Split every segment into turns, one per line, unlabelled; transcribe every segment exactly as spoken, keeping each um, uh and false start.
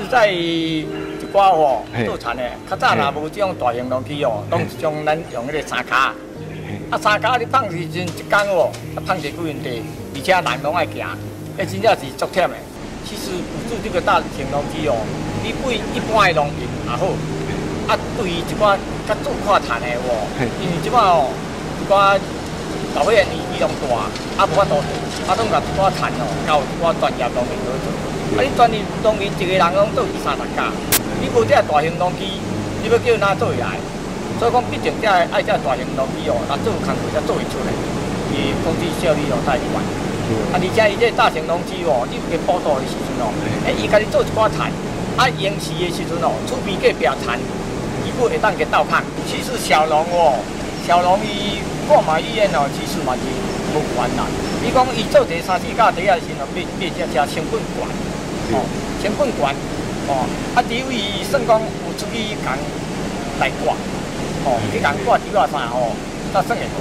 在一寡吼做田的，较早若无这种大型农机哦，拢是种咱用迄个三卡。啊，三卡你放时阵一工哦，啊放一几分地，而且人拢爱行，迄真正是足忝的。其实辅助这个大型农机哦，你对一般的农民也好，啊对于一寡较做看田的哦，因为即摆哦一寡搞尾年纪拢大，啊无法度，啊拢甲一寡田哦，交一寡专业农民去做。啊你专业农民一个人拢做二三十架，你无这大型农机，你要叫哪做会来？所以讲，毕竟这爱这大型农机哦，若做工课才做会出来，伊工资效率哦太悬。啊，而且伊这大型农机哦，你去报道的时阵哦，哎，伊家己做一寡田，啊，用时的时阵哦，厝边隔壁田，伊佫会当去倒看。其实小农哦，小农伊看嘛医院哦，其实嘛是无悬啦。你讲伊做一三四架地啊时阵，变变只只成本悬，哦，成本悬，哦，啊，除非伊算讲有出去共来挂，哦，去共挂几偌啥哦，才算会好。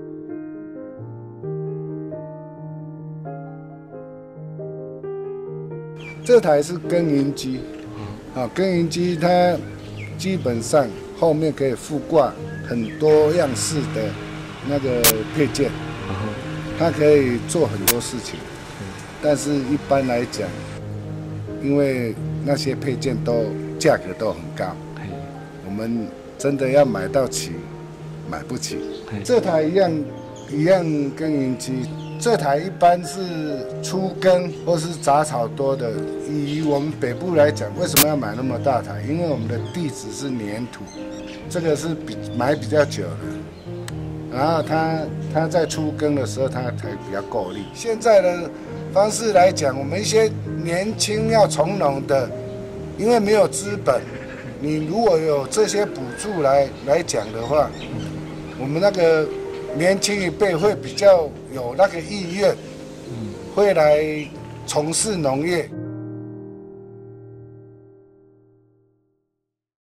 这台是耕耘机，啊，耕耘机它基本上后面可以附挂很多样式的那个配件，它可以做很多事情。但是一般来讲，因为那些配件都价格都很高，我们真的要买到齐，买不起。这台一样一样耕耘机。这台一般是粗耕或是杂草多的。以我们北部来讲，为什么要买那么大台？因为我们的地质是粘土，这个是比买比较久的。然后它它在粗耕的时候，它才比较够力。现在的方式来讲，我们一些年轻要从农的，因为没有资本，你如果有这些补助来来讲的话，我们那个年轻一辈会比较有那个意愿，会来从事农业。